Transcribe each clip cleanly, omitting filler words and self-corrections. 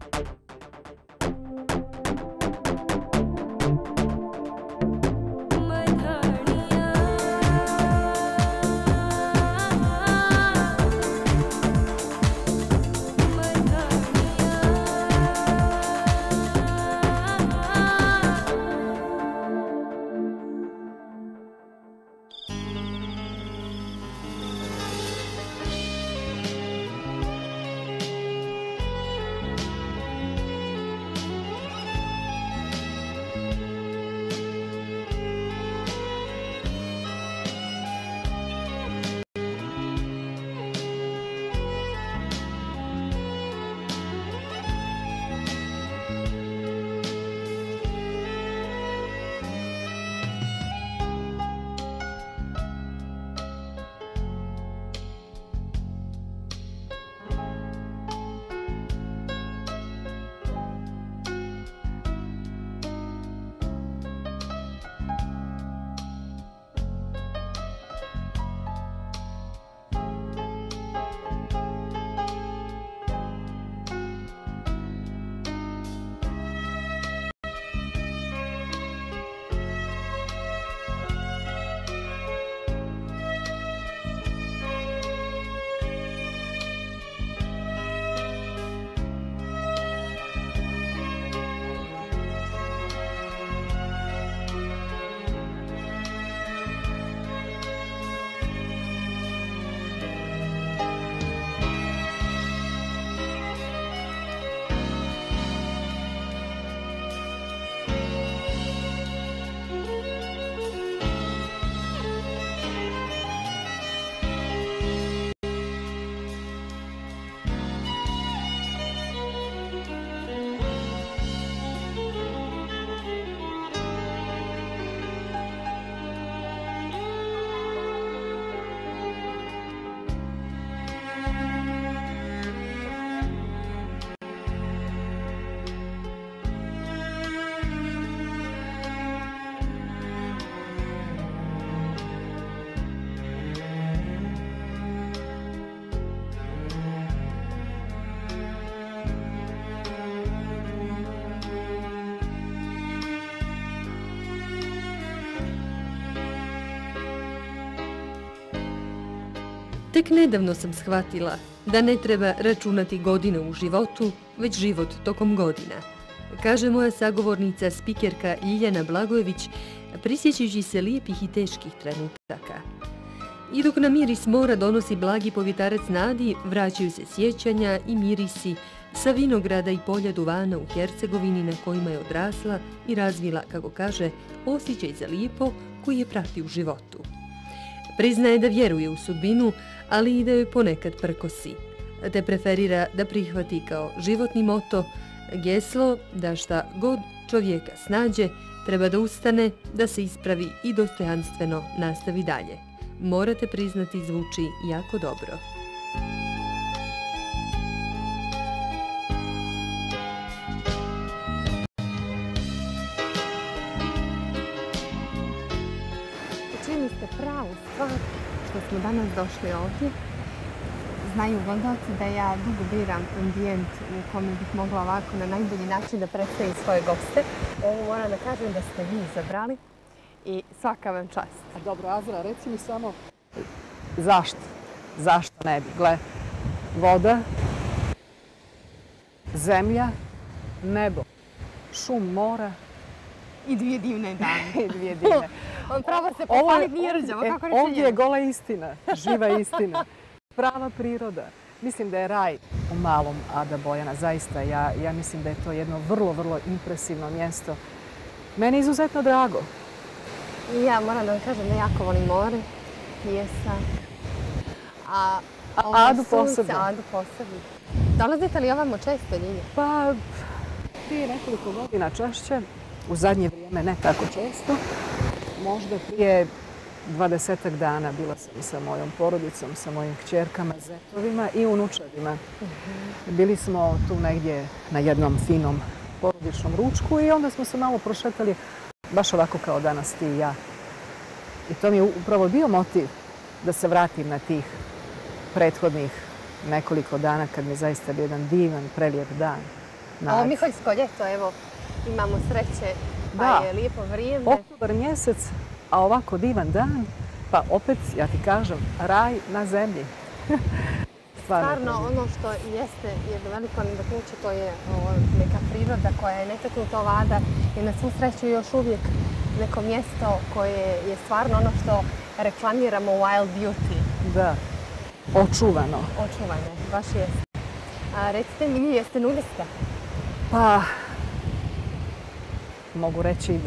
Tek nedavno sam shvatila da ne treba računati godine u životu, već život tokom godina, kaže moja sagovornica, spikerka Ljiljana Blagojević, prisjećajući se lijepih i teških trenutaka. I dok nam miris mora donosi blagi povjetarac nadi, vraćaju se sjećanja i mirisi sa vinograda i polja duvana u Hercegovini na kojima je odrasla i razvila, kako kaže, osjećaj za lijepo koji je prati u životu. Priznaje da vjeruje u sudbinu, ali i da joj ponekad prkosi, te preferira da prihvati kao životni moto geslo da šta god čovjeka snađe, treba da ustane, da se ispravi i dostojanstveno nastavi dalje. Morate priznati, zvuči jako dobro. Čini ste pravu stvar što smo danas došli ovdje. Znaju gledaoci da ja dugo biram ambijent u kome bih mogla ovako na najbolji način da predstavim svoje goste. Ovo moram da kažem da ste vi izabrali i svaka vam čast. Dobro, Azra, reci mi samo zašto? Zašto ne bi? Gle, voda, zemlja, nebo, šum mora. I dvije divne dame. I dvije divne. On pravo se pohvalit nije rđavo, kako reći ovdje je gola istina, živa istina. Prava priroda. Mislim da je raj u malom Ada Bojana. Zaista, ja mislim da je to jedno vrlo, vrlo impresivno mjesto. Meni je izuzetno drago. Ja moram da vam kažem da jako volim more, pjesak. A Adu posebno. Adu posebno. Dolazite li ovamo često, Ljilja? Pa, prije nekoliko godina češće. U zadnje vrijeme ne tako često. Možda prije 20-ak dana bila sam sa mojom porodicom, sa mojim kćerkama, zetovima i unučadima. Bili smo tu negdje na jednom finom porodičnom ručku i onda smo se malo prošetali, baš ovako kao danas ti i ja. I to mi je upravo bio motiv da se vratim na tih prethodnih nekoliko dana kad mi je zaista bio jedan divan, prelijep dan. Ovo Miholjsko ljeto, evo, imamo sreće, pa je lijepo vrijeme. Oktobar mjesec, a ovako divan dan, pa opet, ja ti kažem, raj na zemlji. Stvarno, ono što jeste jedno veliko nadahnuće, to je neka priroda koja je netaknuta ovada i na svu sreću još uvijek neko mjesto koje je stvarno ono što reklamiramo Wild Beauty. Da, očuvano. Očuvane, baš jeste. A recite mi, jeste nudista? Pa, mogu reći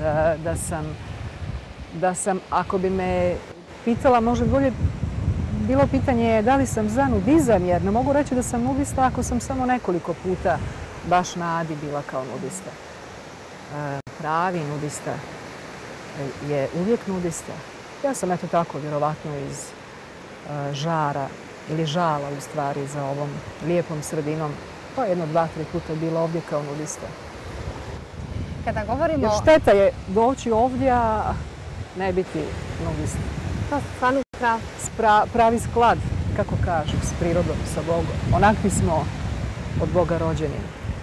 da sam, ako bi me pitala, možda bolje bilo pitanje da li sam za nudizam, jer ne mogu reći da sam nudista ako sam samo nekoliko puta baš na Adi bila kao nudista. Pravi nudista je uvijek nudista. Ja sam eto tako, vjerovatno iz žara ili žala u stvari za ovom lijepom sredinom. Pa jedno, 2-3 puta je bila ovdje kao nudista. Kada govorimo... Jer šteta je doći ovdje, a ne biti nudista. To je stvarno pravi sklad, kako kažu, s prirodom, sa Bogom. Onakvi smo od Boga rođeni.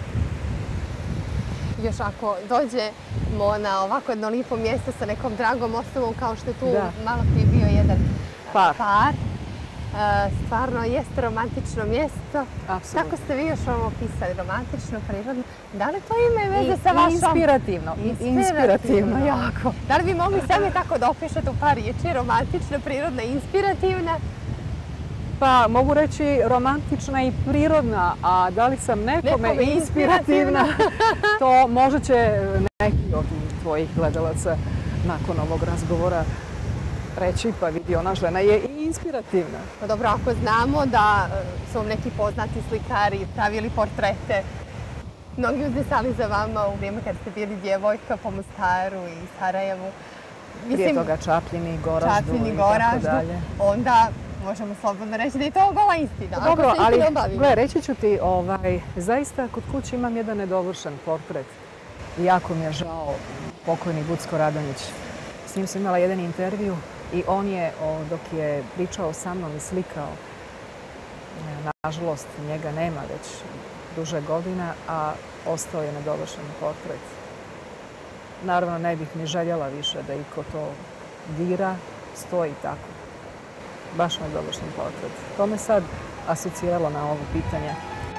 Još ako dođemo na ovako jedno lijepo mjesto sa nekom dragom osobom, kao što je tu malo prije bio jedan par. Stvarno jeste romantično mjesto. Apsolutno. Kako ste vi još ovo opisali? Romantično, prirodno. Da li to ima veze sa vašom... Inspirativno, jako. Da li bi mogli sebe tako da opišete u par riječi? Romantična, prirodna, inspirativna? Pa mogu reći romantična i prirodna, a da li sam nekome inspirativna, to možda će neki od tvojih gledalaca nakon ovog razgovora reći, pa vidi, ona žena je i inspirativna. Pa dobro, ako znamo da su vam neki poznati slikari pravili portrete, mnogi uzdisali za vama u vrijeme kad ste bili djevojka po Mostaru i Sarajevu. Prije toga Čapljini, Goraždu i tako dalje. Onda možemo slobodno reći da je to gola istina. Dobro, ali gle, reći ću ti, zaista kod kuće imam jedan nedovršen portret. Jako mi je žao, pokojni Bucko Radonjić. S njim sam imala jedan intervju i on je, dok je pričao sa mnom i slikao, nažalost njega nema već duže godina, a ostao je nedovršen portret. Naravno, ne bih ni željela više da iko to dira, stoji tako. Baš nedovršen portret. To me sad asociralo na ovo pitanje.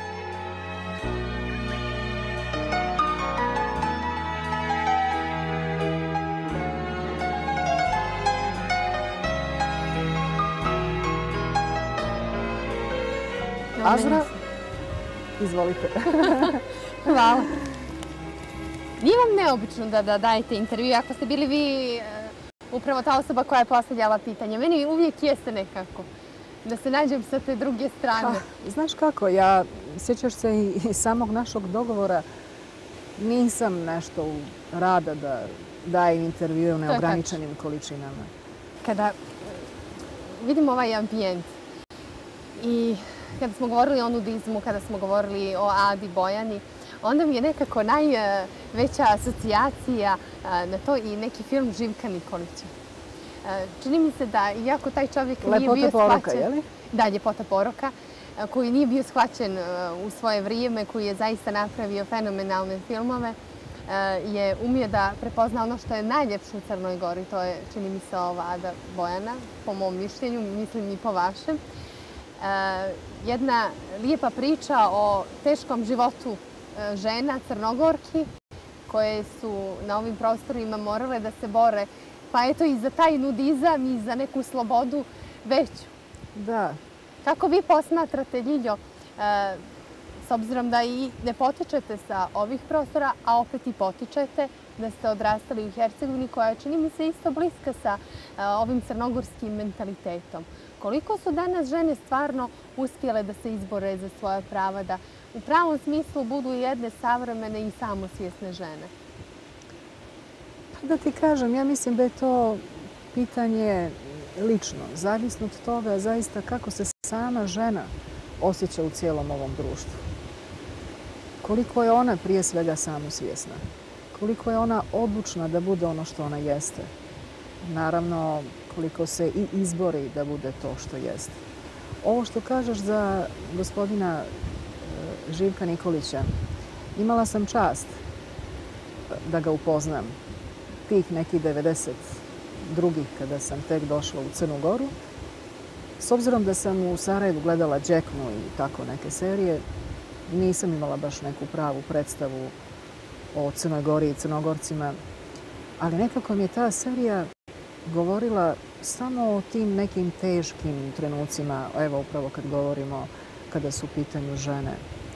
Azra, izvolite. Hvala. Nije vam neobično da dajete intervju, ako ste bili vi upravo ta osoba koja je postavljala pitanje. Meni uvijek jeste nekako da se nađem sa te druge strane. Znaš kako, sjećaš se i samog našeg dogovora, nisam nešto rada da dajem intervjue u neograničenim količinama. Kada vidim ovaj ambijent i kada smo govorili o nudizmu, kada smo govorili o Adi Bojani, onda mi je nekako najveća asocijacija na to i neki film Živka Nikolića. Čini mi se da, iako taj čovjek nije bio shvaćen... Lepota poroka, je li? Da, Ljepota poroka, koji nije bio shvaćen u svoje vrijeme, koji je zaista napravio fenomenalne filmove, je umio da prepozna ono što je najljepše u Crnoj Gori. To je, čini mi se, ova Ada Bojana, po mom mišljenju, mislim i po vašem. Jedna lijepa priča o teškom životu žena Crnogorki koje su na ovim prostorima morale da se bore, pa eto i za taj nudizam i za neku slobodu veću. Da. Kako vi posmatrate, Ljiljo, s obzirom da i ne potičete sa ovih prostora, a opet i potičete, da ste odrastali u Hercegovini koja čini mi se isto bliska sa ovim crnogorskim mentalitetom. Koliko su danas žene stvarno uspjele da se izbore za svoja prava, da u pravom smislu budu jedne savremene i samosvjesne žene? Da ti kažem, ja mislim da je to pitanje lično. Zavisno od toga zaista kako se sama žena osjeća u cijelom ovom društvu. Koliko je ona prije svega samosvjesna. Koliko je ona odlučna da bude ono što ona jeste. Naravno, koliko se i izbori da bude to što jeste. Ovo što kažeš za gospodina Živka Nikolića, imala sam čast da ga upoznam tih nekih 92. kada sam tek došla u Crnu Goru. S obzirom da sam u Sarajevu gledala Đeknu i tako neke serije, nisam imala baš neku pravu predstavu o Crnoj Gori i Crnogorcima, ali nekako mi je ta serija govorila samo o tim nekim teškim trenucima, evo upravo kad govorimo kada su u pitanju žene,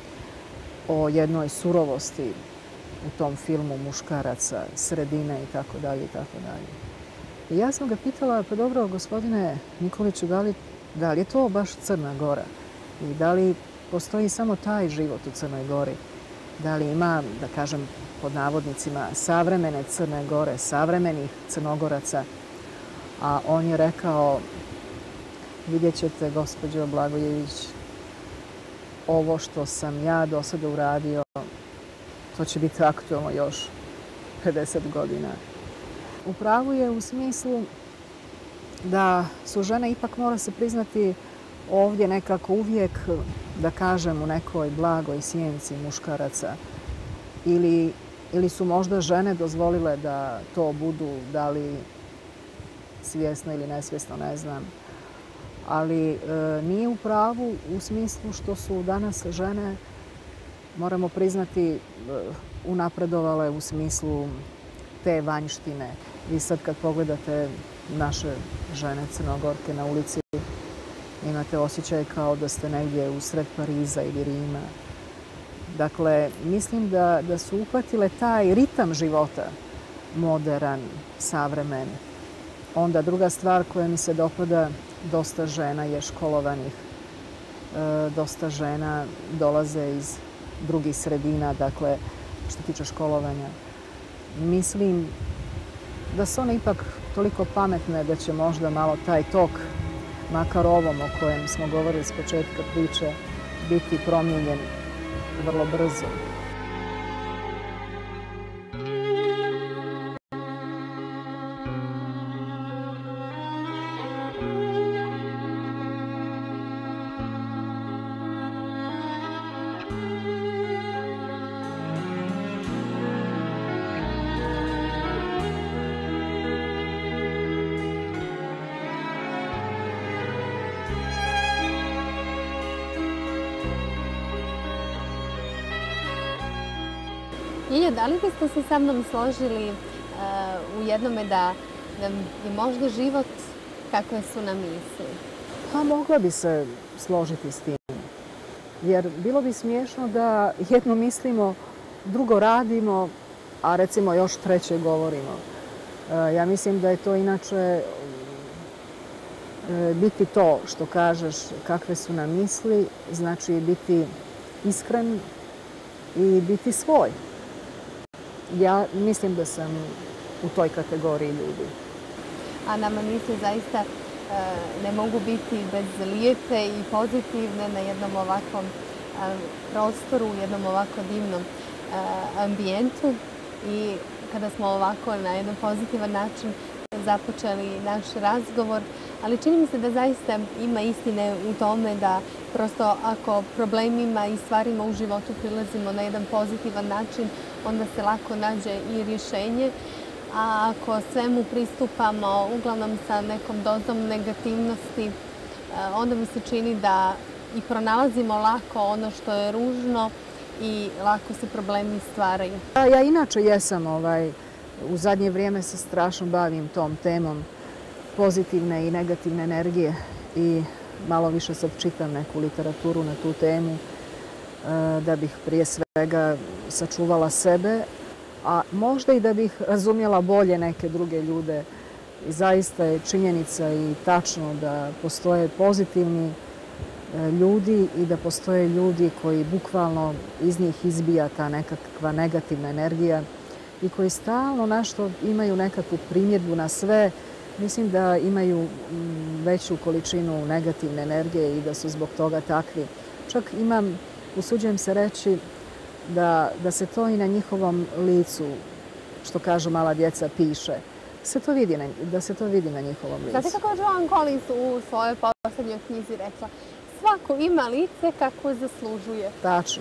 o jednoj surovosti u tom filmu muškaraca, sredine i tako dalje i tako dalje. I ja sam ga pitala, pa dobro, gospodine Nikoliću, da li je to baš Crna Gora? I da li postoji samo taj život u Crnoj Gori? Da li ima, da kažem, pod navodnicima, savremene Crne Gore, savremenih Crnogoraca? A on je rekao, vidjet ćete, gospođo Blagojević, ovo što sam ja do sada uradio, to će biti aktualno još 50 godina. U pravu je u smislu da su žene, ipak mora se priznati, ovdje nekako uvijek, da kažem, u nekoj blagoj sjenci muškaraca. Ili su možda žene dozvolile da to budu, da li svjesno ili nesvjesno, ne znam. Ali nije u pravu u smislu što su danas žene, moramo priznati, unapredovale u smislu te vanjštine. Vi sad kad pogledate naše žene Crnogorke na ulici, imate osjećaj kao da ste negdje usred Pariza ili Rima. Dakle, mislim da su uhvatile taj ritam života, modern, savremen. Onda druga stvar koja mi se dopada, dosta žena je školovanih, dosta žena dolaze iz drugih sredina, dakle, što tiče školovanja. Mislim da su one ipak toliko pametne da će možda malo taj tok, makar ovom o kojem smo govorili s početka priče, biti promijenjen vrlo brzo. Ilja, da li biste se sa mnom složili u jednome da je možda život kakve su nam misli? Pa mogla bi se složiti s tim. Jer bilo bi smiješno da jedno mislimo, drugo radimo, a recimo još treće govorimo. Ja mislim da je to inače biti to što kažeš kakve su nam misli, znači biti iskren i biti svoj. Ja mislim da sam u toj kategoriji ljudi. A nama misli zaista ne mogu biti bez lijepe i pozitivne na jednom ovakvom prostoru, u jednom ovako divnom ambijentu. I kada smo ovako na jedan pozitivan način započeli naš razgovor, ali čini mi se da zaista ima istine u tome da prosto ako problemima i stvarima u životu prilazimo na jedan pozitivan način, onda se lako nađe i rješenje. A ako svemu pristupamo uglavnom sa nekom dozom negativnosti, onda mi se čini da i pronalazimo lako ono što je ružno i lako se problemi stvaraju. Ja inače jesam, u zadnje vrijeme se strašno bavim tom temom pozitivne i negativne energije i malo više sad čitam neku literaturu na tu temu da bih prije svega sačuvala sebe, a možda i da bih razumjela bolje neke druge ljude. I zaista je činjenica i tačno da postoje pozitivni ljudi i da postoje ljudi koji bukvalno iz njih izbija ta nekakva negativna energija i koji stalno nešto imaju nekakvu primjedbu na sve. Mislim da imaju veću količinu negativne energije i da su zbog toga takvi. Čak imam, usuđujem se reći, da se to i na njihovom licu, što kažu mala djeca, piše. Da se to vidi na njihovom licu. Znate kako je Joan Collins u svojoj posljednjoj knjizi rekla? Svako ima lice kako zaslužuje. Tačno.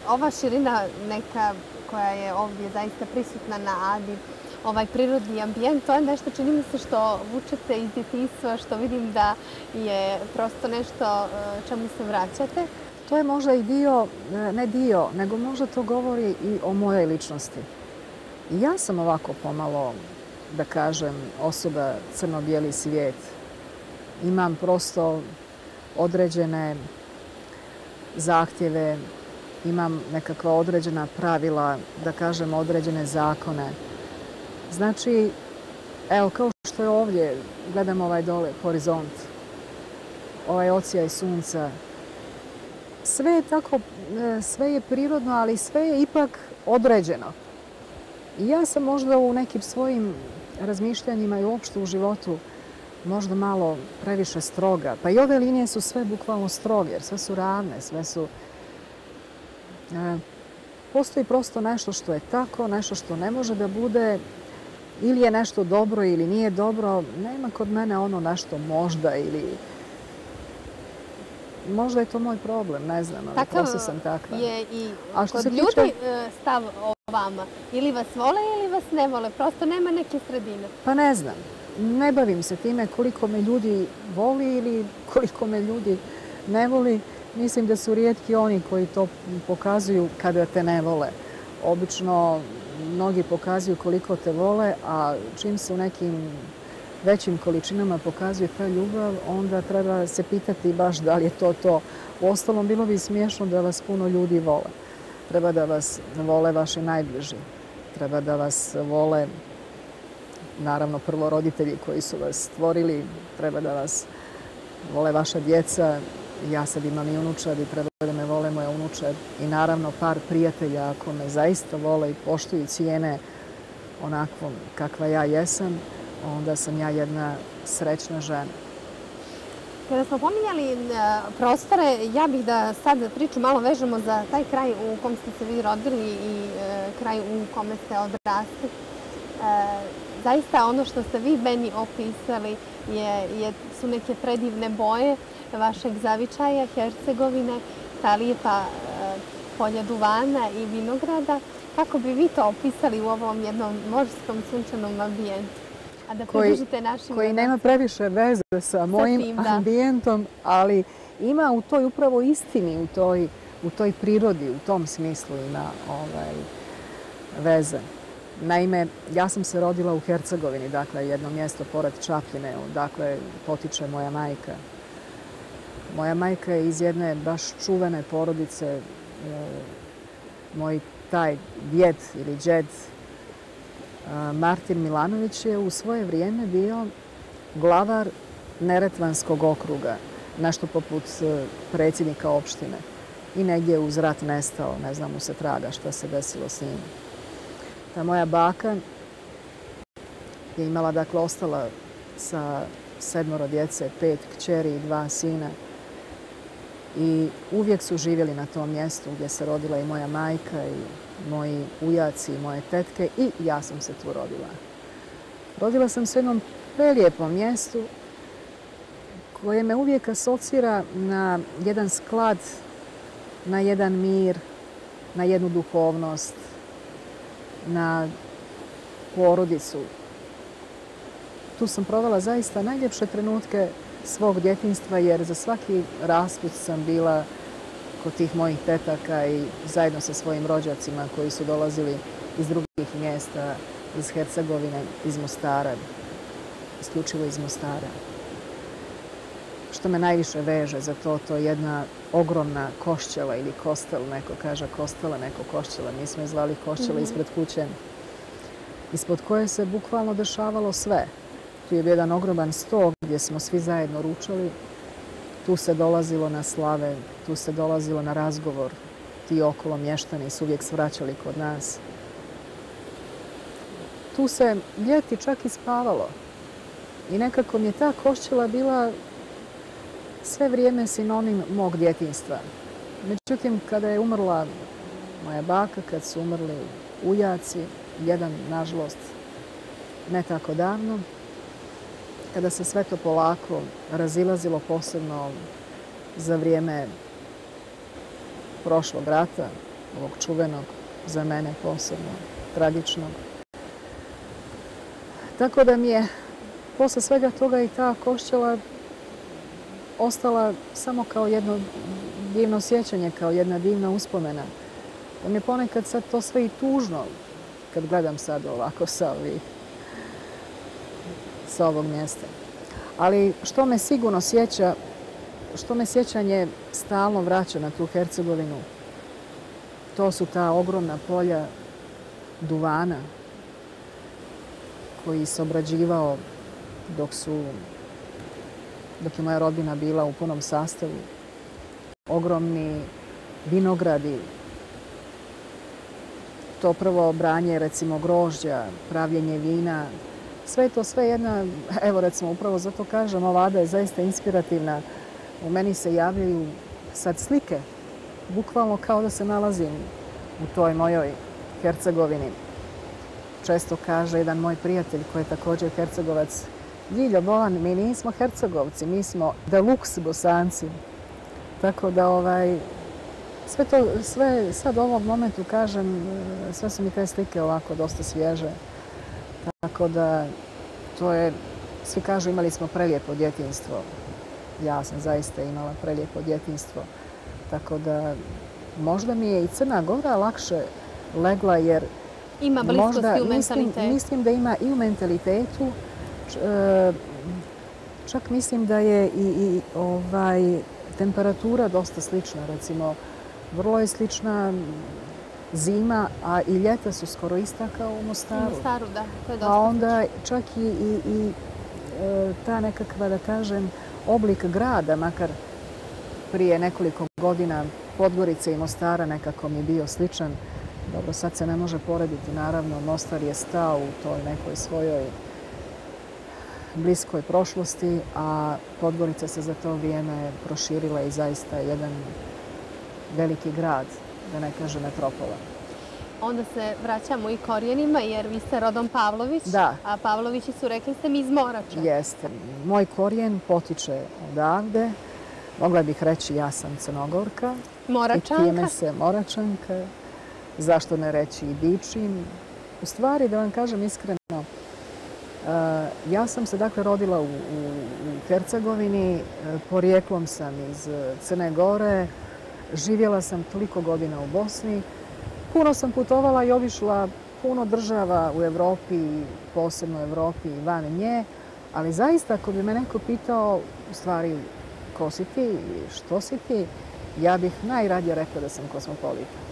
ova širina neka koja je ovdje zaista prisutna na Adi, ovaj prirodni ambijent, to je nešto, čini mi se, što vučete iz djetinjstva, što vidim da je prosto nešto čemu se vraćate. To je možda i dio, ne dio, nego možda to govori i o mojoj ličnosti. I ja sam ovako pomalo, da kažem, osoba crno-bijeli svijet. Imam prosto određene zahtjeve, imam nekakva određena pravila, da kažem, određene zakone. Znači, evo, kao što je ovdje, gledam ovaj dole horizont, ovaj ocijaj sunca. Sve je tako, sve je prirodno, ali sve je ipak određeno. I ja sam možda u nekim svojim razmišljanjima i uopšte u životu možda malo previše stroga. Pa i ove linije su sve bukvalno stroge, jer sve su ravne, sve su... Postoji prosto nešto što je tako, nešto što ne može da bude, ili je nešto dobro ili nije dobro. Nema kod mene ono nešto možda ili... Možda je to moj problem, ne znam, ali prosto sam takva. Takav je i kod ljudi stav o vama. Ili vas vole ili vas ne vole. Prosto nema neke sredine. Pa ne znam. Ne bavim se time koliko me ljudi voli ili koliko me ljudi ne voli. Mislim da su rijetki oni koji to pokazuju kada te ne vole. Obično mnogi pokazuju koliko te vole, a čim se u nekim većim količinama pokazuje ta ljubav, onda treba se pitati baš da li je to to. Uostalom, bilo bi smiješno da vas puno ljudi vole. Treba da vas vole vaši najbliži. Treba da vas vole, naravno, prvo roditelji koji su vas stvorili. Treba da vas vole vaša djeca. Ja sad imam i unučad i treba da me vole moja unučad. I naravno par prijatelja ako me zaista vole i poštuju i cijene onakvom kakva ja jesam, onda sam ja jedna srećna žena. Kada smo pominjali prostore, ja bih da sad priču malo vežemo za taj kraj u kom ste se vi rodili i kraj u kome ste odrasli. Zaista ono što ste vi meni opisali su neke predivne boje vašeg zavičaja, Hercegovine, ta lijepa polja duvana i vinograda. Kako bi vi to opisali u ovom jednom morskom sunčanom ambijentu? A da približite našim... Koji nema previše veze sa mojim ambijentom, ali ima u toj upravo istini, u toj prirodi, u tom smislu ima veze. Naime, ja sam se rodila u Hercegovini, dakle jedno mjesto pored Čapljine, dakle potiče moja majka. Moja majka je iz jedne baš čuvene porodice. Moj taj djed ili džed Martin Milanović je u svoje vrijeme bio glavar Neretvanskog okruga, nešto poput predsjednika opštine. I negdje uz rat nestao, ne znam mu se traga šta se desilo s njim. Ta moja baka je imala, dakle, ostala sa 7 djece, 5 kćeri i 2 sina. I uvijek su živjeli na tom mjestu gdje se rodila i moja majka i moji ujaci i moje tetke i ja sam se tu rodila. Rodila sam se u jednom prelijepom mjestu koje me uvijek asocira na jedan sklad, na jedan mir, na jednu duhovnost, na porodicu. Tu sam provela zaista najljepše trenutke svog djetinjstva jer za svaki raspust sam bila kod tih mojih tetaka i zajedno sa svojim rođacima koji su dolazili iz drugih mjesta, iz Hercegovine, iz Mostara, isključivo iz Mostara. Što me najviše veže za to, to je jedna ogromna košćela ili kostel, neko kaže kostela, neko košćela. Mi smo je zvali košćela ispred kuće, ispod koje se bukvalno dešavalo sve. Tu je bio jedan ogroman sto gdje smo svi zajedno ručali. Tu se dolazilo na slave, tu se dolazilo na razgovor. Ti okolo mještani su uvijek svraćali kod nas. Tu se ljeti čak i spavalo. I nekako mi je ta košćela bila sve vrijeme sinonim mog djetinjstva. Međutim, kada je umrla moja baka, kad su umrli ujaci, jedan, nažalost, ne tako davno, kada se sve to polako razilazilo, posebno za vrijeme prošlog rata, ovog čuvenog, za mene posebno tragičnog. Tako da mi je posle svega toga i ta Košćela ostala samo kao jedno divno sjećanje, kao jedna divna uspomena. Da mi je ponekad sad to sve i tužno kad gledam sad ovako sa ovog mjesta. Ali što me sigurno sjeća, što me sjećanje stalno vraća na tu Hercegovinu, to su ta ogromna polja duvana koji se obrađivao dok je moja rodbina bila u punom sastavu. Ogromni vinogradi, to prvo branje recimo grožđa, pravljenje vina, sve to sve jedna, evo recimo upravo zato kažem, ova Ada je zaista inspirativna. U meni se javljaju sad slike, bukvalno kao da se nalazim u toj mojoj Hercegovini. Često kaže jedan moj prijatelj koji je također Hercegovac, Ljiljo Bolan, mi nismo Hercegovci, mi smo deluxe Bosanci. Tako da sve sad u ovom momentu kažem, sve su mi te slike ovako dosta svježe. Tako da to je, svi kažu imali smo prelijepo djetinjstvo. Ja sam zaista imala prelijepo djetinjstvo. Tako da možda mi je i Crna Gora lakše legla jer ima bliskosti u mentalitetu. Mislim da ima i u mentalitetu. Čak mislim da je i temperatura dosta slična. Recimo, vrlo je slična zima, a i ljeta su skoro ista kao u Mostaru. U Mostaru, da. To je dosta a onda čak i ta nekakva, da kažem, oblik grada, makar prije nekoliko godina Podgorice i Mostara nekako mi je bio sličan. Dobro, sad se ne može porediti, naravno, Mostar je stao u toj nekoj svojoj bliskoj prošlosti, a Podgorica se za to vrijeme proširila i zaista je jedan veliki grad, da ne kaže metropola. Onda se vraćamo i korijenima, jer vi ste rodom Pavlović, da. A Pavlovići su, rekli ste mi, iz Morača. Jeste. Moj korijen potiče odavde. Mogla bih reći ja sam Crnogorka. Moračanka. I time se Moračanka. Zašto ne reći i dičim. U stvari, da vam kažem iskreno, ja sam se dakle rodila u Hercegovini, porijeklom sam iz Crne Gore, živjela sam toliko godina u Bosni, puno sam putovala i obišla puno država u Europi, posebno u Europi i van nje, ali zaista ako bi me neko pitao u stvari ko si ti i što si ti, ja bih najradije rekla da sam kosmopolita.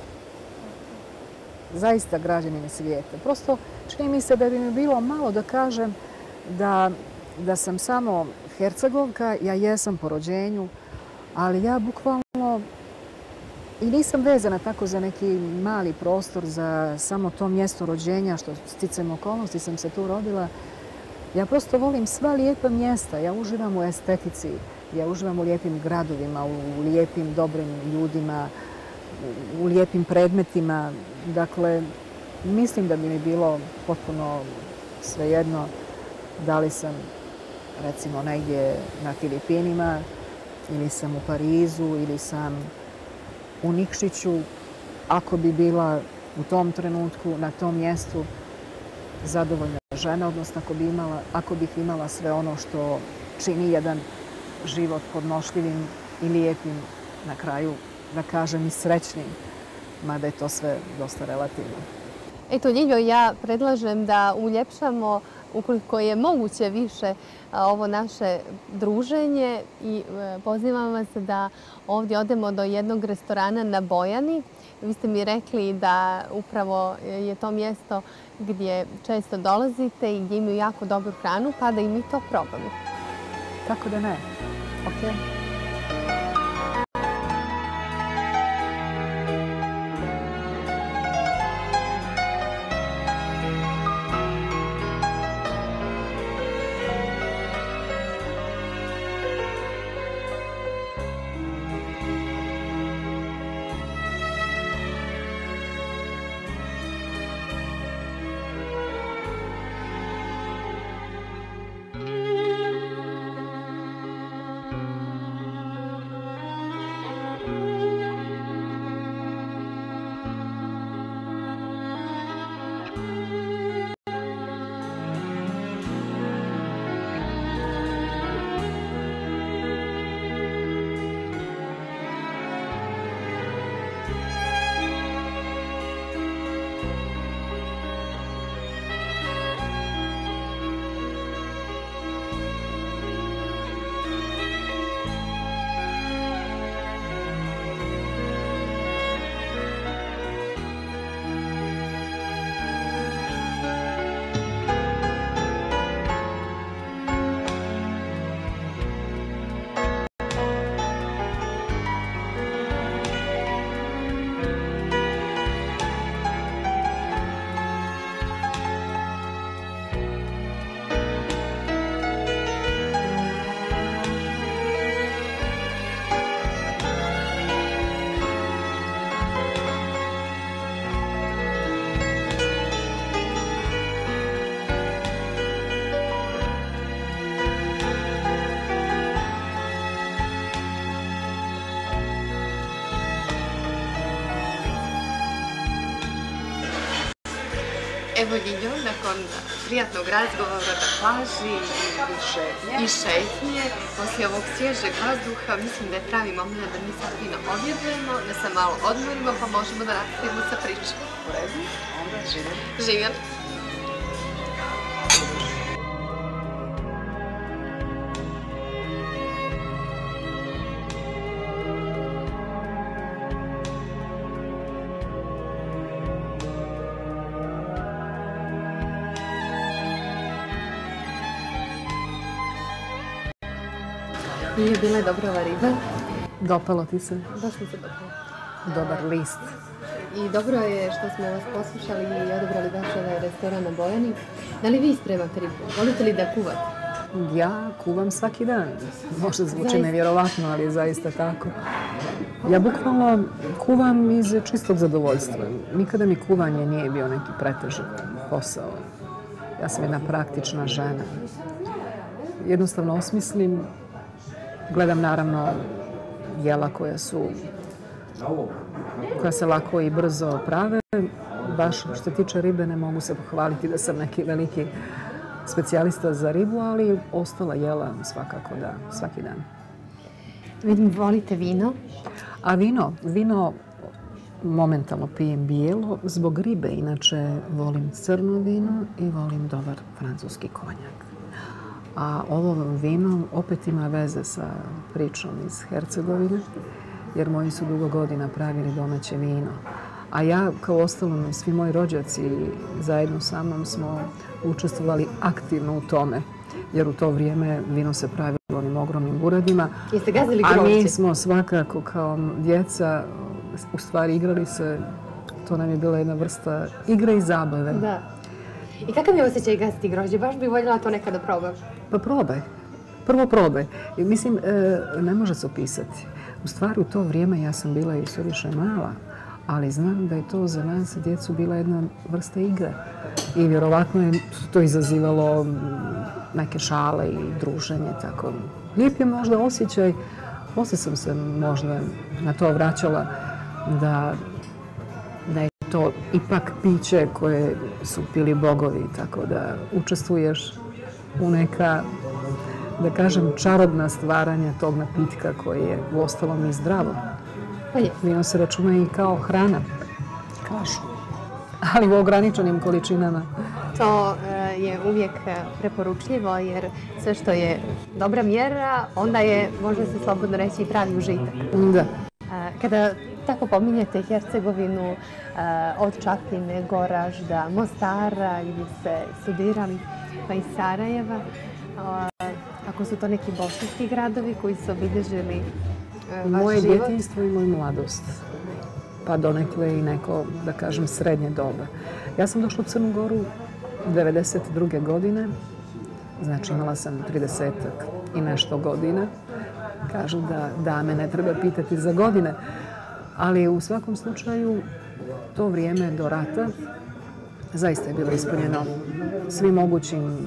Zaista građanin svijeta. Prosto čini mi se da bi mi bilo malo da kažem da sam samo Hercegovka, ja jesam po rođenju, ali ja bukvalno i nisam vezana tako za neki mali prostor, za samo to mjesto rođenja, što sticajem okolnosti sam se tu rodila. Ja prosto volim sva lijepa mjesta, ja uživam u estetici, ja uživam u lijepim gradovima, u lijepim dobrim ljudima, u lijepim predmetima. Dakle, mislim da bi mi bilo potpuno svejedno da li sam recimo negdje na Filipinima ili sam u Parizu ili sam u Nikšiću, ako bi bila u tom trenutku, na tom mjestu zadovoljna žena, odnosno ako bih imala sve ono što čini jedan život podnošljivim i lijepim, na kraju, da kažem, i srećnim, mada je to sve dosta relativno. Eto, Ljiljo, ja predlažem da uljepšamo, ukoliko je moguće više, ovo naše druženje i pozivam vas da ovdje odemo do jednog restorana na Bojani. Vi ste mi rekli da upravo je to mjesto gdje često dolazite i gdje imaju jako dobru hranu, pa da i mi to probamo. Kako da ne? Ok. Evo Ljiljo, nakon prijatnog razgovora na plaži i šetnje, poslije ovog svježeg vazduha, mislim da je pravi moment da mi sad fino objedujemo, da se malo odmorimo, pa možemo da nastavimo sa pričom. U redu, onda živjeli. Živjeli. Nije bila dobra ova riba. Dopalo ti se? Baš mi se dopalo. Dobar list. I dobro je što smo vas poslušali i odabrali vaš ovaj restoran na Bojani. Da li vi spremate ribu? Volite li da kuvate? Ja kuvam svaki dan. Možda zvuči nevjerovatno, ali je zaista tako. Ja bukvalno kuvam iz čistog zadovoljstva. Nikada mi kuvanje nije bio neki pretežak posao. Ja sam jedna praktična žena. Jednostavno osmislim. Gledam naravno jela koja se lako i brzo prave. Baš što tiče ribe ne mogu se pohvaliti da sam neki veliki specijalista za ribu, ali ostala jela svakako da, svaki dan. Vidim, volite vino? A vino momentalno pijem bijelo zbog ribe, inače volim crno vino i volim dobar francuski konjak. A ovo vino opet ima veze sa pričom iz Hercegovine, jer moji su dugo godina pravili domaće vino. A ja, kao ostalo, svi moji rođaci zajedno sa mnom smo učestvovali aktivno u tome, jer u to vrijeme vino se pravilo onim ogromnim buradima. Jeste gazili grožđe? A mi smo svakako kao djeca u stvari igrali se, to nam je bila jedna vrsta igre i zabave. Da. I kakav je osjećaj gaziti grožđe? Baš bi voljela to nekada probam. Pa probaj. Prvo probaj. Mislim, ne može se opisati. U stvari, u to vrijeme ja sam bila i suviše mala, ali znam da je to za nas, djecu, bila jedna vrsta igre. I vjerovatno je to izazivalo neke šale i druženje. Tako. Lijep je možda osjećaj, poslije sam se možda na to vraćala, da je to ipak piće koje su pili bogovi, tako da učestvuješ u neka, da kažem, čarobna stvaranja tog napitka koji je uostalom i zdravo. Pa je. Vino se računa i kao hrana, kašu, ali u ograničenim količinama. To je uvijek preporučljivo, jer sve što je dobra mjera, onda je, može se slobodno reći, i pravi užitak. Da. Kada tako pominjete Hercegovinu, od Čapljine, Goražda, Mostara, gdje ste studirali, pa i Sarajeva, ako su to neki bosanski gradovi koji su obilježili vaš život? Moje djetinjstvo i moju mladost, pa donekle i neko, da kažem, srednje doba. Ja sam došla u Crnu Goru 1992. godine, znači imala sam 30-ak i nešto godina. Kažu da dame ne treba pitati za godine, ali u svakom slučaju to vrijeme do rata zaista je bilo ispunjeno svim mogućim,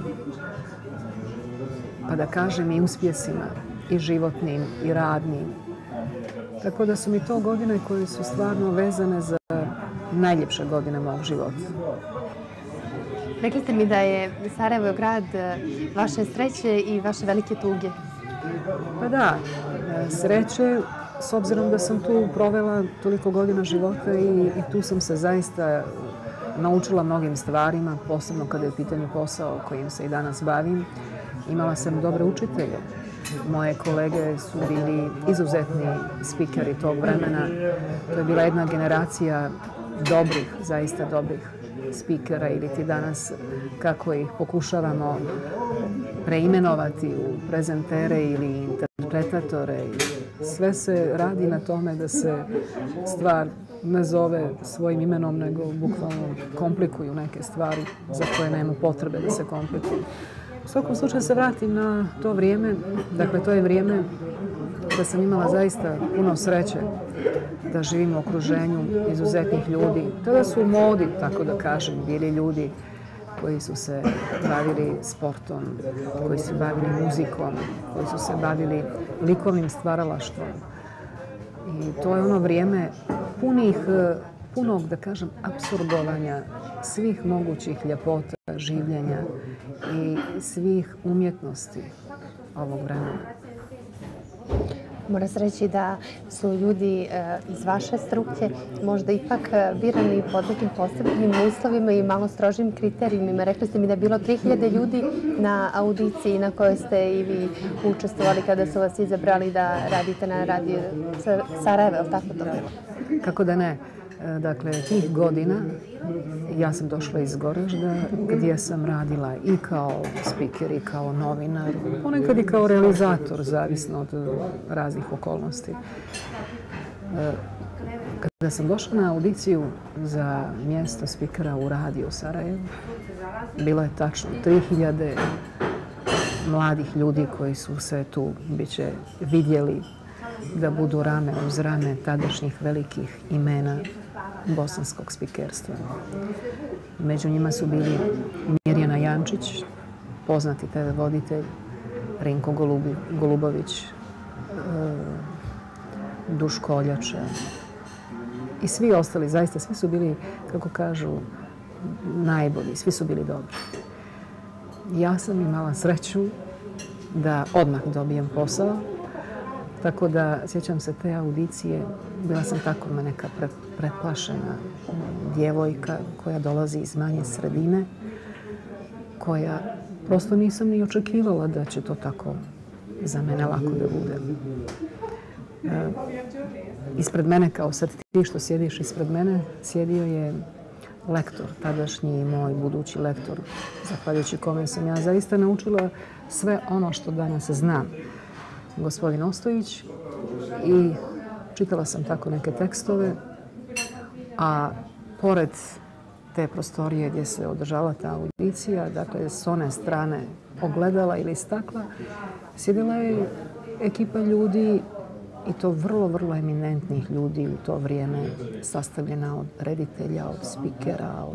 pa da kažem, i uspjesima, i životnim, i radnim. Tako da su mi to godine koje su stvarno vezane za najljepše godine mog života. Rekli ste mi da je Sarajevo grad vaše sreće i vaše velike tuge. Pa da, sreće, s obzirom da sam tu provela toliko godina života i tu sam se zaista naučila mnogim stvarima, posebno kada je u pitanju posao kojim se i danas bavim. Imala sam dobre učitelje. Moje kolege su bili izuzetni spikeri tog vremena. To je bila jedna generacija dobrih, zaista dobrih spikera, ili ti danas kako ih pokušavamo preimenovati u prezentere ili interpretatore. Sve se radi na tome da se stvar ne zove svojim imenom, nego bukvalno komplikuju neke stvari za koje nema potrebe da se komplikuju. U svakom slučaju se vratim na to vrijeme. Dakle, to je vrijeme da sam imala zaista puno sreće da živim u okruženju izuzetnih ljudi. Tada su u modi, tako da kažem, bili ljudi koji su se bavili sportom, koji su bavili muzikom, koji su se bavili likovnim stvaralaštvom. I to je ono vrijeme punih punog, da kažem, apsorbovanja svih mogućih ljepota življenja i svih umjetnosti ovog vremena. Mora se reći da su ljudi iz vaše struke možda ipak birani pod nekim posebnim uslovima i malo strožim kriterijumima. Rekli ste mi da je bilo 3000 ljudi na audiciji na kojoj ste i vi učestvovali kada su vas izabrali da radite na radiju Sarajeva, je li tako to bilo? Kako da ne. Dakle, tih godina ja sam došla iz Goražda gdje sam radila i kao spiker i kao novinar, ponekad i kao realizator, zavisno od raznih okolnosti. Kada sam došla na audiciju za mjesto spikera u radiju Sarajevo, bilo je tačno 3000 mladih ljudi koji su se tu biće vidjeli da budu rame uz rame tadašnjih velikih imena bosanskog spikerstva. Među njima su bili Mirjana Jančić, poznati TV voditelj, Rinko Golubović, Duško Oljača i svi ostali. Zaista svi su bili, kako kažu, najbolji. Svi su bili dobri. Ja sam imala sreću da odmah dobijem posao. Tako da, sjećam se te audicije, bila sam tako neka preplašena djevojka koja dolazi iz manje sredine, koja prosto nisam ni očekivala da će to tako za mene lako da bude. Ispred mene, kao sad ti što sjediš ispred mene, sjedio je lektor, tadašnji moj budući lektor, zahvaljujući kome sam ja zaista naučila sve ono što danas znam. Gospodin Ostojić, i čitala sam tako neke tekstove, a pored te prostorije gdje se održala ta audicija, dakle s one strane ogledala ili stakla, sjedila je ekipa ljudi i to vrlo, vrlo eminentnih ljudi u to vrijeme, sastavljena od reditelja, od spikera, od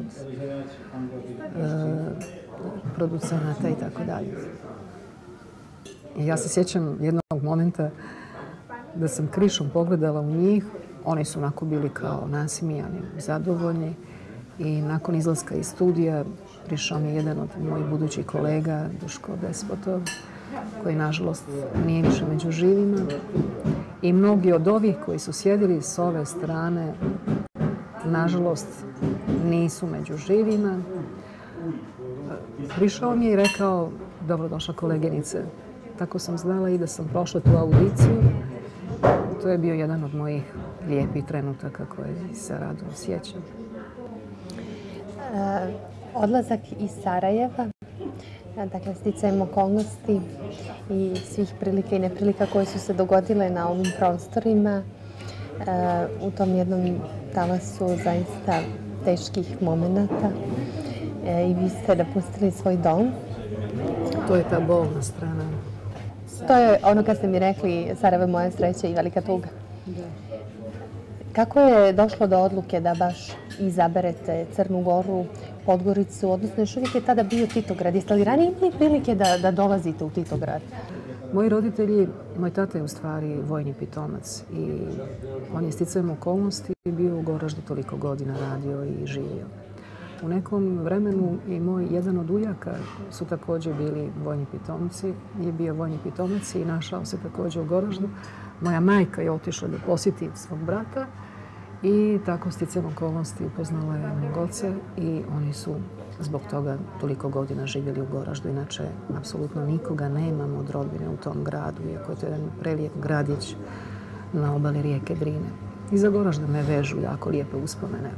producenata i tako dalje. Ja se sjećam jednog momenta da sam krišom pogledala u njih. Oni su onako bili kao nasmijani, zadovoljni. I nakon izlaska iz studija prišao mi jedan od mojih budućih kolega, Duško Despotov, koji nažalost nije više među živima. I mnogi od ovih koji su sjedili s ove strane, nažalost, nisu među živima. Prišao mi je i rekao: dobrodošla koleginice. Tako sam znala i da sam prošla tu audiciju. To je bio jedan od mojih lijepih trenutaka koje se rado sjećam. Odlazak iz Sarajeva, dakle sticajem okolnosti i svih prilika i neprilika koje su se dogodile na ovim prostorima, u tom jednom talasu zaista teških momenata, i vi ste napustili svoj dom. To je ta bolna strana. To je ono kad ste mi rekli Sarajevo je moja sreća i velika tuga. Kako je došlo do odluke da baš izaberete Crnu Goru, Podgoricu, odnosno još uvijek je tada bio Titograd? Jeste li ranije imali prilike da dolazite u Titograd? Moji roditelji, moj tata je u stvari vojni pitomac i on je sticajem okolnosti bio u Goraždu toliko godina radio i živio. U nekom vremenu i moj jedan od ujaka su također bili vojni pitomci, je bio vojni pitomac i našao se također u Goraždu. Moja majka je otišla da posjeti svog brata i tako sticajem okolnosti upoznala je mog oca i oni su zbog toga toliko godina živjeli u Goraždu. Inače, apsolutno nikoga nemamo od rodbine u tom gradu, iako je to jedan prelijep gradić na obali rijeke Drine. I za Goražda me vežu jako lijepe uspomene.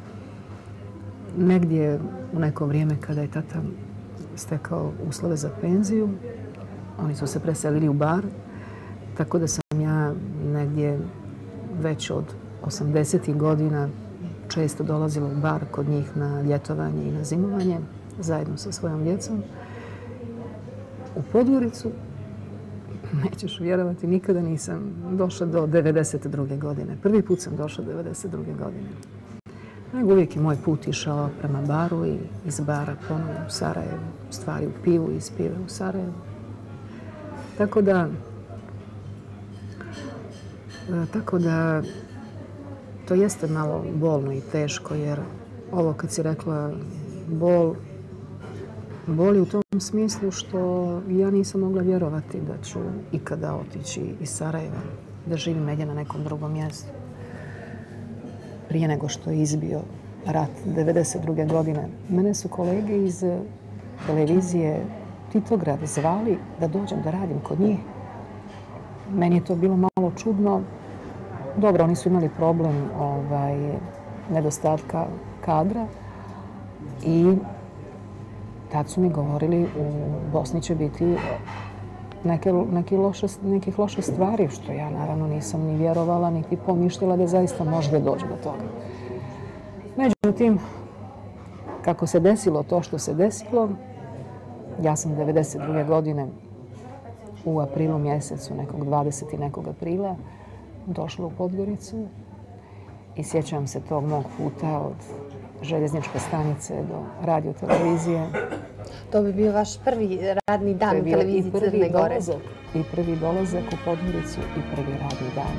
Negdje u neko vrijeme kada je tata stekao uslove za penziju, oni su se preselili u Bar, tako da sam ja negdje već od 80. godina često dolazila u Bar kod njih na ljetovanje i na zimovanje, zajedno sa svojom djecom. U Podgoricu, nećeš vjerovati, nikada nisam došla do 92. godine. Prvi put sam došla 92. godine. Nego uvijek je moj put išao prema Baru i iz Bara ponovno u Sarajevu, u stvari u Pivu i iz Pive u Sarajevu. Tako da to jeste malo bolno i teško, jer ovo kad si rekla bol je u tom smislu što ja nisam mogla vjerovati da ću ikada otići iz Sarajeva, da živim negdje na nekom drugom mjestu. Prije nego što je izbio rat 1992. godine, mene su kolege iz televizije Titograd zvali da dođem da radim kod njih. Meni je to bilo malo čudno. Dobro, oni su imali problem nedostatka kadra i tad su mi govorili u Bosni će biti nekih loše stvari, što ja naravno nisam ni vjerovala, niti pomišljala da zaista može da dođe do toga. Međutim, kako se desilo to što se desilo, ja sam 1992. godine u aprilu mjesecu, nekog 20. i nekog aprila, došla u Podgoricu i sjećam se tog mog puta od željezničke stanice do radio televizije. To bi bio vaš prvi radni dan u televiziji Crne Gore. I prvi dolazak u Podgoricu i prvi radni dan.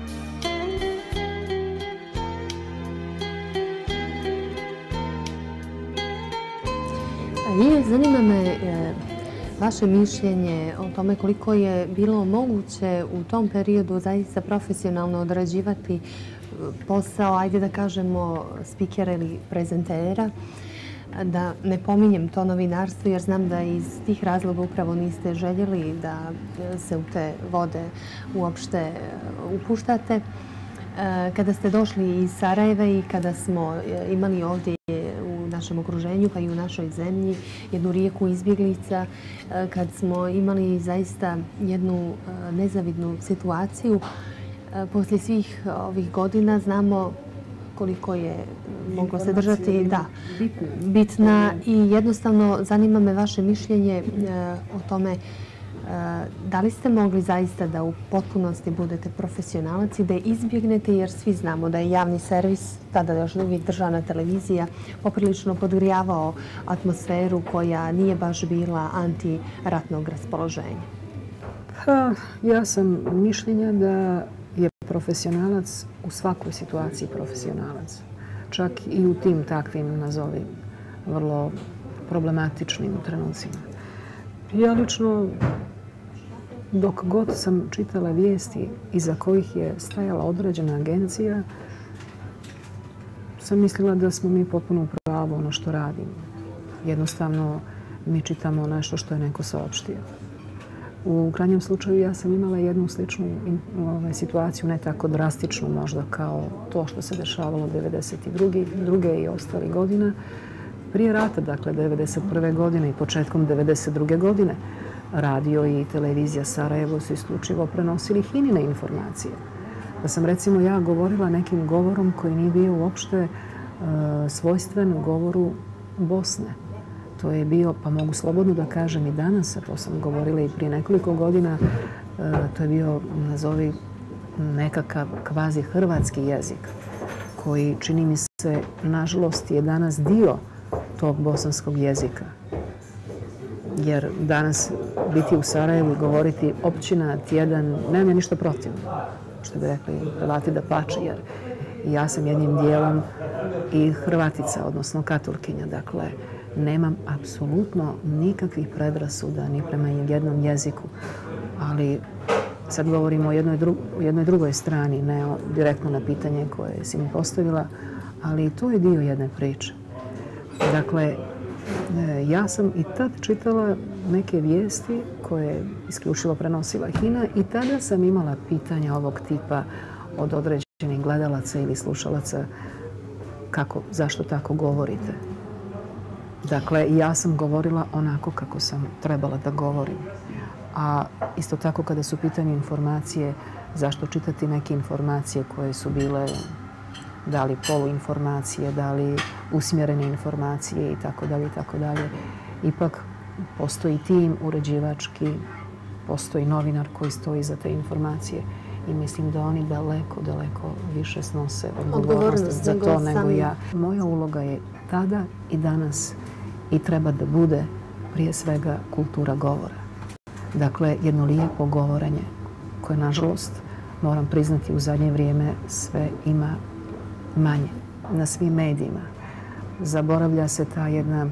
Zanima me vaše mišljenje o tome koliko je bilo moguće u tom periodu zaista profesionalno odrađivati posao, ajde da kažemo, spikera ili prezentera. Da ne pominjem to novinarstvo, jer znam da iz tih razloga upravo niste željeli da se u te vode uopšte upuštate. Kada ste došli iz Sarajeva i kada smo imali ovdje u našem okruženju, pa i u našoj zemlji, jednu rijeku izbjeglica, kad smo imali zaista jednu nezavidnu situaciju, poslije svih ovih godina znamo koliko je moglo se držati bitna i jednostavno zanima me vaše mišljenje o tome da li ste mogli zaista da u potpunosti budete profesionalac i da je izbjegnete, jer svi znamo da je javni servis, tada još uvijek državna televizija, poprilično podgrijavao atmosferu koja nije baš bila antiratnog raspoloženja. Ja sam mišljenja da je profesionalac u svakoj situaciji profesionalac. Čak i u tim takvim, nazovi, vrlo problematičnim trenucima. Ja lično, dok god sam čitala vijesti iza kojih je stajala određena agencija, sam mislila da smo mi potpuno u pravu ono što radimo. Jednostavno, mi čitamo nešto što je neko saopštio. U krajnjem slučaju ja sam imala jednu sličnu situaciju, ne tako drastičnu možda kao to što se dešavalo 1992. i ostalih godina. Prije rata, dakle 1991. godine i početkom 1992. godine, radio i televizija Sarajevo su isključivo prenosili Hinine informacije. Da sam recimo ja govorila nekim govorom koji nije bio uopšte svojstven govoru Bosne. To je bio, pa mogu slobodno da kažem i danas, a to sam govorila i prije nekoliko godina, to je bio, nazovi, nekakav kvazi hrvatski jezik koji, čini mi se, nažalost je danas dio tog bosanskog jezika. Jer danas biti u Sarajevu i govoriti općina, tjedan, nemam ja ništa protiv. Što bi rekli Hrvati da pače, jer ja sam jednim dijelom i Hrvatica, odnosno katolkinja. Dakle, nemam apsolutno nikakvih predrasuda ni prema jednom jeziku. Ali sad govorimo o jednoj drugoj strani, ne direktno na pitanje koje si mi postavila, ali to je dio jedne priče. Dakle, ja sam i tad čitala neke vijesti koje je isključivo prenosila Hina i tada sam imala pitanja ovog tipa od određenih gledalaca ili slušalaca zašto tako govorite. Dakle, ja sam govorila onako kako sam trebala da govorim. A isto tako kada su pitanje informacije, zašto čitati neke informacije koje su bile da li poluinformacije, da li usmjerene informacije i tako dalje. Ipak postoji tim uređivački, postoji novinar koji stoji za te informacije i mislim da oni daleko više snose odgovornost za to nego ja. Moja uloga je tada i danas i treba da bude prije svega kultura govora. Dakle, jedno lijepo govorenje koje, nažalost, moram priznati u zadnje vrijeme sve ima manje na svim medijima. Zaboravlja se ta jedna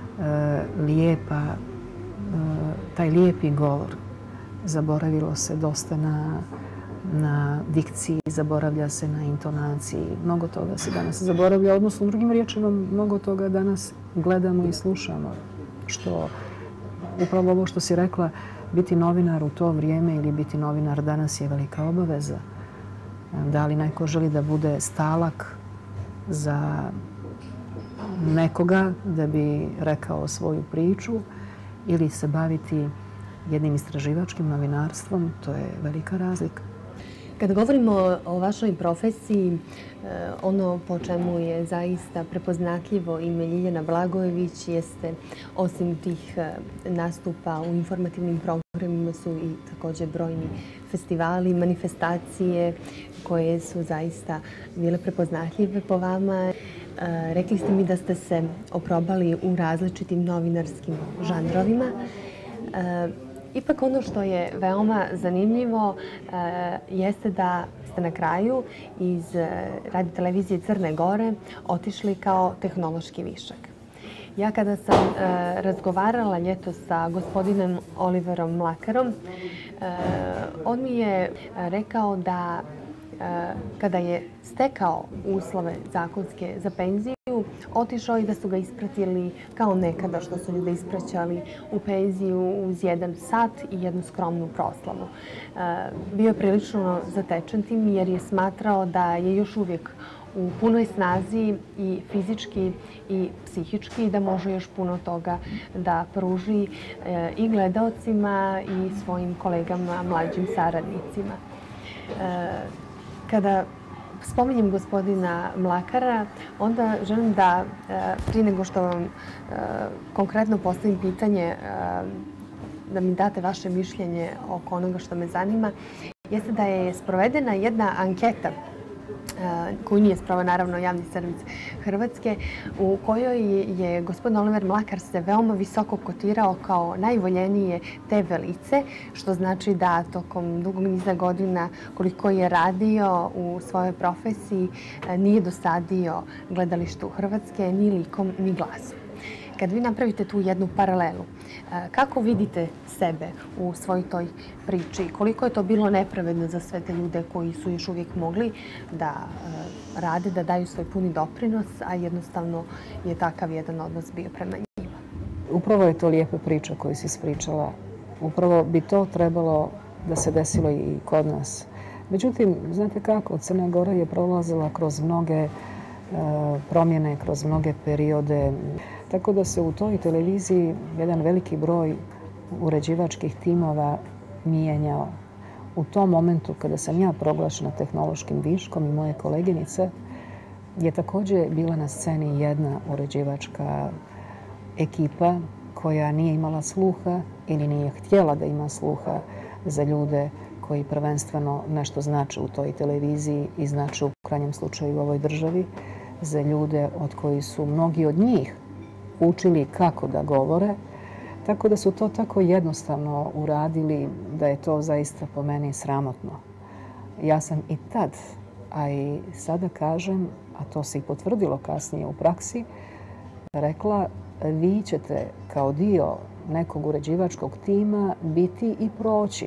taj lijepi govor. Zaboravilo se dosta na dikciji, zaboravlja se na intonaciji. Mnogo toga se danas zaboravlja, odnosno drugim riječima mnogo toga danas gledamo i slušamo. Što upravo ovo što si rekla, biti novinar u to vrijeme ili biti novinar danas je velika obaveza. Da li neko želi da bude stalak za nekoga da bi rekao svoju priču ili se baviti jednim istraživačkim novinarstvom, to je velika razlika. Kad govorimo o vašoj profesiji, ono po čemu je zaista prepoznatljivo ime Ljiljana Blagojević jeste, osim tih nastupa u informativnim programima, su i također brojni festivali, manifestacije koje su zaista bile prepoznatljive po vama. Rekli ste mi da ste se oprobali u različitim novinarskim žanrovima. Ipak ono što je veoma zanimljivo jeste da ste na kraju iz radio televizije Crne Gore otišli kao tehnološki višak. Ja kada sam razgovarala ljetos sa gospodinom Oliverom Mlakarom, on mi je rekao da kada je stekao uslove zakonske za penziju, otišao i da su ga ispratili kao nekada što su ljude ispraćali u penziju uz 1 sat i jednu skromnu proslavu. Bio je prilično zatečen tim jer je smatrao da je još uvijek u punoj snazi i fizički i psihički, da može još puno toga da pruži i gledaocima i svojim kolegama, mlađim saradnicima. Kada spominjem gospodina Mlakara, onda želim da, prije nego što vam konkretno postavim pitanje, da mi date vaše mišljenje oko onoga što me zanima, jeste da je sprovedena jedna anketa koju nije sproveo naravno javni servis Hrvatske, u kojoj je gospodin Oliver Mlakar se veoma visoko kotirao kao najvoljenije TV lice, što znači da tokom dugog niza godina koliko je radio u svojoj profesiji nije dosadio gledalištu Hrvatske ni likom ni glasom. Kad vi napravite tu jednu paralelu, kako vidite sebe u svojoj toj priči? Koliko je to bilo nepravedno za sve te ljude koji su još uvijek mogli da rade, da daju svoj puni doprinos, a jednostavno je takav jedan odnos bio prema njima? Upravo je to lijepa priča koju si ispričala. Upravo bi to trebalo da se desilo i kod nas. Međutim, znate kako, Crna Gora je prolazila kroz mnoge promjene, kroz mnoge periode. Tako da se u toj televiziji jedan veliki broj uređivačkih timova mijenjao. U tom momentu kada sam ja proglašena tehnološkim viškom i moje koleginice, je također bila na sceni jedna uređivačka ekipa koja nije imala sluha ili nije htjela da ima sluha za ljude koji prvenstveno nešto znače u toj televiziji i znače u krajnjem slučaju u ovoj državi, za ljude od koji su mnogi od njih učili kako da govore, tako da su to tako jednostavno uradili da je to zaista po meni sramotno. Ja sam i tad, a i sada kažem, a to se i potvrdilo kasnije u praksi, rekla vi ćete kao dio nekog uređivačkog tima biti i proći,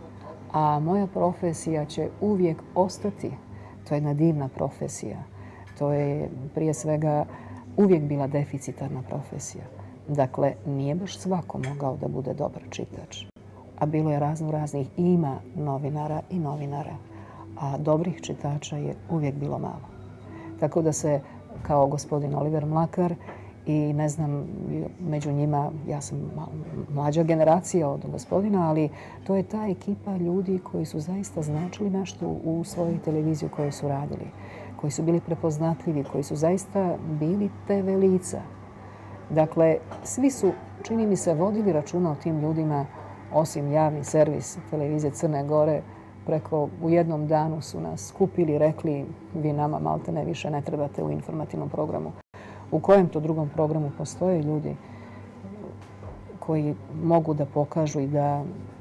a moja profesija će uvijek ostati. To je jedna divna profesija. To je prije svega uvijek bila deficitarna profesija. Dakle, nije baš svako mogao da bude dobar čitač. A bilo je raznih ima novinara i novinara. A dobrih čitača je uvijek bilo malo. Tako da se, kao gospodin Oliver Mlakar i ne znam, među njima, ja sam mlađa generacija od gospodina, ali to je ta ekipa ljudi koji su zaista značili nešto u svojoj televiziji koju su radili, koji su bili prepoznatljivi, koji su zaista bili TV lica. Dakle, svi su, čini mi se, vodili računa o tim ljudima, osim javni servis televizije Crne Gore. Preko u jednom danu su nas skupili i rekli vi nama maltene više ne trebate u informativnom programu. U kojem to drugom programu postoje ljudi koji mogu da pokažu i da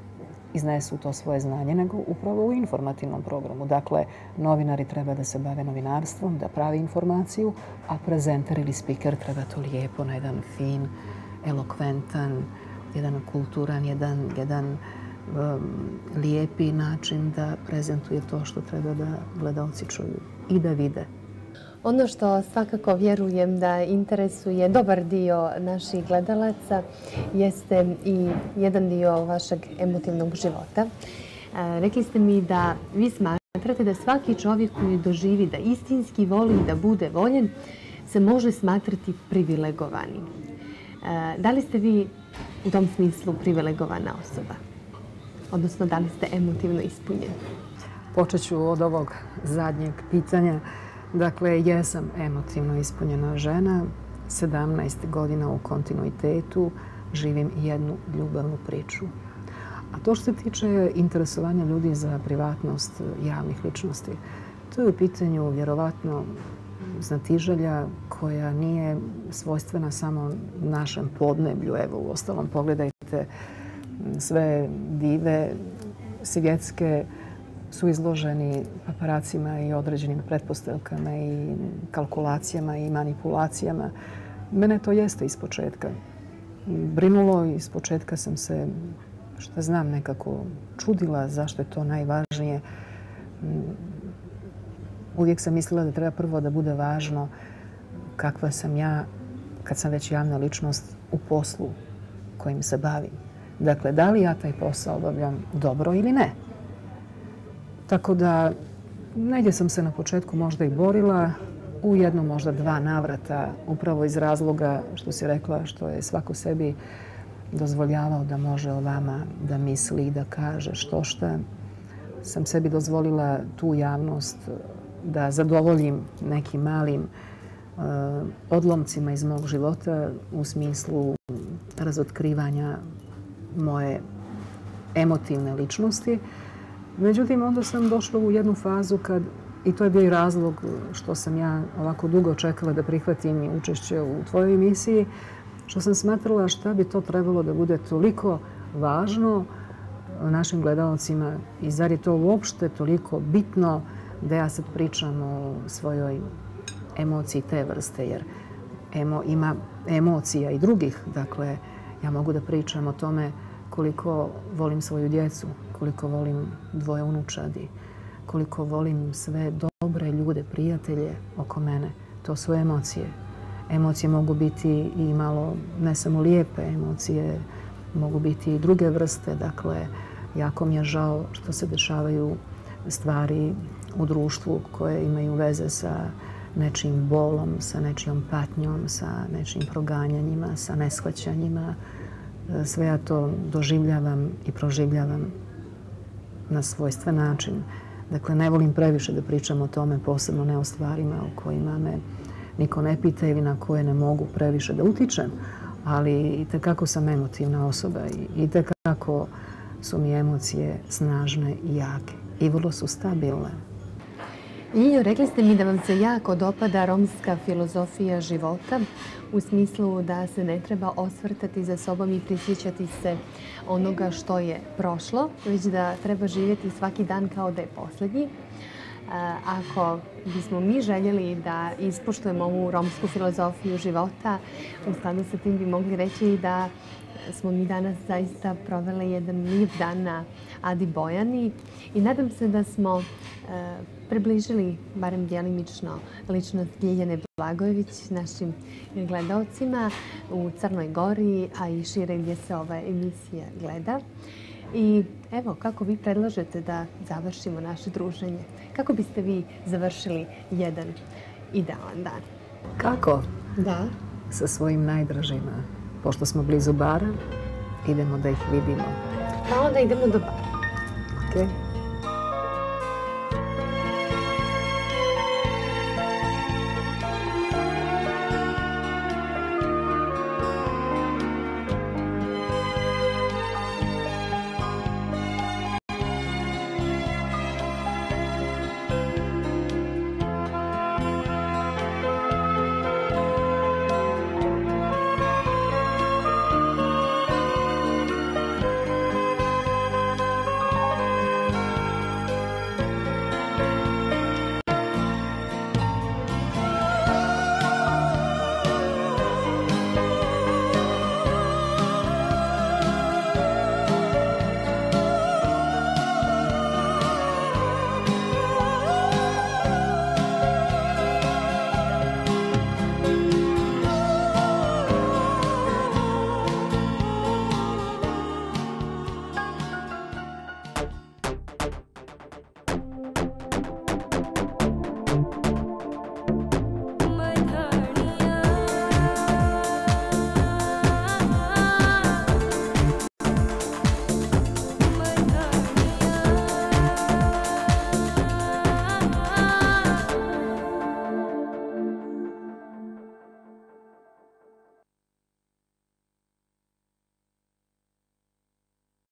iznesu to svoje znanje, nego upravo u informativnom programu. Dakle, novinari treba da se bave novinarstvom, da pravi informaciju, a prezenter ili spiker treba to lijepo na jedan fin, elokventan, jedan kulturan, jedan lijepi način da prezentuje to što treba da gledalci čuju i da vide. Ono što svakako vjerujem da interesuje dobar dio naših gledalaca jeste i jedan dio vašeg emotivnog života. Rekli ste mi da vi smatrate da svaki čovjek koji doživi da istinski voli i da bude voljen se može smatrati privilegovanim. Da li ste vi u tom smislu privilegovana osoba? Odnosno, da li ste emotivno ispunjeni? Počet ću od ovog zadnjeg pitanja. Dakle, jesam emotivno ispunjena žena, 17 godina u kontinuitetu, živim jednu ljubavnu priču. A to što se tiče interesovanja ljudi za privatnost javnih ličnosti, to je u pitanju vjerovatno znatiželja koja nije svojstvena samo našem podneblju. Evo, uostalom, pogledajte, sve dive svjetske su izloženi paparacima i određenim pretpostavkama i kalkulacijama i manipulacijama. Mene to jeste ispočetka brinulo i ispočetka sam se, šta znam, nekako čudila zašto je to najvažnije. Uvijek sam mislila da treba prvo da bude važno kakva sam ja kad sam već javna ličnost u poslu kojim se bavim. Dakle, da li ja taj posao obavljam dobro ili ne? Tako da, negdje sam se na početku možda i borila, u jednom možda 2 navrata, upravo iz razloga, što si rekla, što je svako sebi dozvoljavao da može o vama da misli i da kaže što šta. Sam sebi dozvolila tu javnost da zadovoljim nekim malim odlomcima iz mog života u smislu razotkrivanja moje emotivne ličnosti. Međutim, onda sam došla u jednu fazu kad, i to je bio i razlog što sam ja ovako dugo čekala da prihvatim učešće u tvojoj emisiji, što sam smatrala šta bi to trebalo da bude toliko važno našim gledalcima i zar je to uopšte toliko bitno da ja sad pričam o svojoj emociji te vrste, jer ima emocija i drugih. Dakle, ja mogu da pričam o tome koliko volim svoju djecu, koliko volim 2 unučadi, koliko volim sve dobre ljude, prijatelje oko mene. To su emocije. Emocije mogu biti i malo ne samo lijepe, emocije mogu biti i druge vrste. Dakle, jako mi je žao što se dešavaju stvari u društvu koje imaju veze sa nečijim bolom, sa nečijom patnjom, sa nečijim proganjanjima, sa neshvaćanjima. Sve ja to doživljavam i proživljavam na svojstven način. Dakle, ne volim previše da pričam o tome, posebno ne o stvarima o kojima me niko ne pita ili na koje ne mogu previše da utičem, ali i tekako sam emotivna osoba i tekako su mi emocije snažne i jake i vrlo su stabilne. Ljiljo, rekli ste mi da vam se jako dopada romska filozofija života u smislu da se ne treba osvrtati za sobom i prisjećati se onoga što je prošlo, već da treba živjeti svaki dan kao da je posljednji. Ako bismo mi željeli da ispoštujemo ovu romsku filozofiju života, u skladu sa tim bi mogli reći da smo mi danas zaista proveli jedan lijep dan na Adi Bojani i nadam se da smo približili, barem djelimično, ličnost Ljiljane Blagojević našim gledalcima u Crnoj Gori, a i šire gdje se ova emisija gleda. I evo, kako vi predlažete da završimo naše druženje? Kako biste vi završili jedan idealan dan? Kako? Da. Sa svojim najdražima. Pošto smo blizu bara, idemo da ih vidimo. Pa onda idemo do bara. Okej.